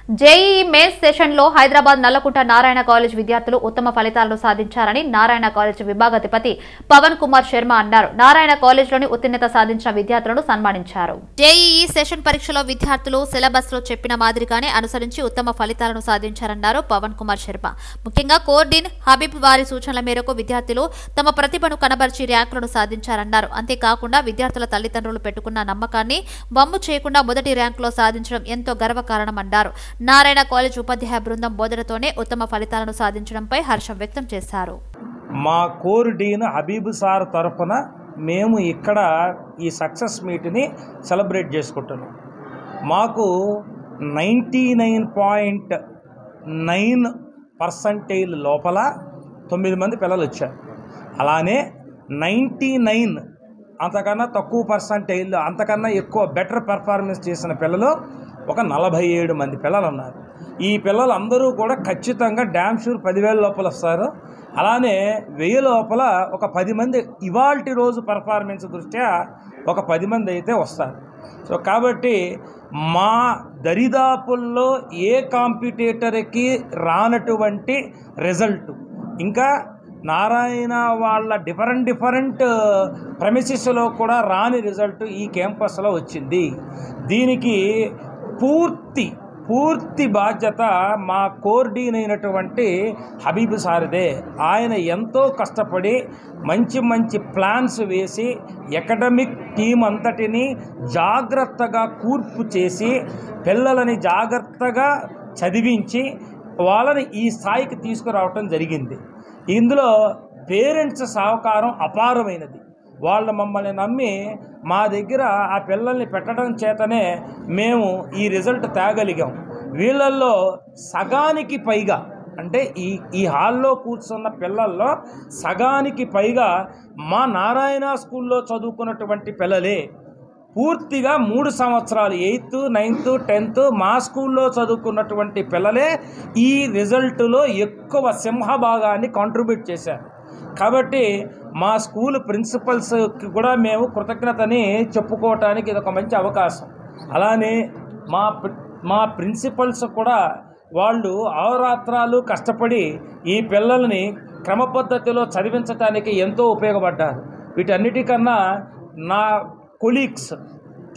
JEE mains సెషన్లో Hyderabad Nallakunta Narayana college విద్యార్థులు ఉత్తమ ఫలితాలను సాధించారని నారాయణ కాలేజ్ విభాగాధిపతి పవన్ కుమార్ శర్మ అన్నారు. నారాయణ కాలేజ్లోని ఉత్తీర్ణత సాధించిన విద్యార్థులను సన్మానించారు. జేఈఈ సెషన్ పరీక్షలో విద్యార్థులు సిలబస్ లో చెప్పిన మాదిరిగానే అనుసరించి ఉత్తమ ఫలితాలను సాధించారన్నారు పవన్ కుమార్ శర్మ. ముఖ్యంగా కోర్ డీన్ హబీబ్ వారి సూచనల మేరకు విద్యార్థులు తమ ప్రతిభను కనబర్చి ర్యాంకులను సాధించారన్నారు. అంతేకాకుండా విద్యార్థుల తల్లిదండ్రులు పెట్టుకున్న నమ్మకాన్ని వమ్ము చేయకుండా మొదటి ర్యాంకులో సాధించడం ఎంతో గర్వకారణమన్నారు. నారాయణ కాలేజ్ ఉపాధ్యాయ బృందం బోధనతోనే ఉత్తమ ఫలితాలను సాధించడంపై హర్షం వ్యక్తం చేశారు. మా కోర్ డీన్ హబీబ్ సార్ తరఫున మేము ఇక్కడ ఈ సక్సెస్ మీట్ని సెలబ్రేట్ చేసుకుంటున్నాం. మాకు 99.9% లోపల 9 మంది పిల్లలు వచ్చారు. అలానే 99 అంతకన్నా తక్కువ పర్సంటేజ్లో అంతకన్నా ఎక్కువ బెటర్ పెర్ఫార్మెన్స్ చేసిన పిల్లలు ఒక 47 మంది పిల్లలు ఉన్నారు. ఈ పిల్లలు అందరూ కూడా ఖచ్చితంగా డ్యామ్ షూర్ 10,000 లోపల వస్తారు. అలానే 1000 లోపల ఒక 10 మంది ఇవాల్టి రోజు పెర్ఫార్మెన్స్ దృష్ట్యా ఒక 10 మంది అయితే వస్తారు. సో కాబట్టి మా దరిదాపుల్లో ఏ కాంపిటీటర్కి రానటువంటి రిజల్ట్ ఇంకా నారాయణ వాళ్ళ డిఫరెంట్ ప్రెమిసెస్లో కూడా రాని రిజల్ట్ ఈ క్యాంపస్లో వచ్చింది. దీనికి పూర్తి బాధ్యత మా కోర్ డీన్ అయినటువంటి హబీబ్ సార్దే. ఆయన ఎంతో కష్టపడి మంచి ప్లాన్స్ వేసి అకాడమిక్ టీం అంతటిని జాగ్రత్తగా కూర్పు చేసి పిల్లలని జాగ్రత్తగా చదివించి వాళ్ళని ఈ స్థాయికి తీసుకురావటం జరిగింది. ఇందులో పేరెంట్స్ సహకారం అపారమైనది. వాళ్ళు మమ్మల్ని నమ్మి మా దగ్గర ఆ పిల్లల్ని పెట్టడం చేతనే మేము ఈ రిజల్ట్ తేగలిగాం. వీళ్ళల్లో సగానికి పైగా అంటే ఈ హాల్లో కూర్చున్న పిల్లల్లో సగానికి పైగా మా నారాయణ స్కూల్లో చదువుకున్నటువంటి పిల్లలే. పూర్తిగా 3 సంవత్సరాలు 8th, 9th, 10th మా స్కూల్లో చదువుకున్నటువంటి పిల్లలే ఈ రిజల్ట్లో ఎక్కువ సింహభాగాన్ని కాంట్రిబ్యూట్ చేశారు. కాబట్టి మా స్కూల్ ప్రిన్సిపల్స్కి కూడా మేము కృతజ్ఞతని చెప్పుకోవటానికి ఇది ఒక మంచి అవకాశం. అలానే మా ప్రిన్సిపల్స్ కూడా వాళ్ళు అహోరాత్రాలు కష్టపడి ఈ పిల్లల్ని క్రమపద్ధతిలో చదివించడానికి ఎంతో ఉపయోగపడ్డారు. వీటన్నిటికన్నా నా కొలీగ్స్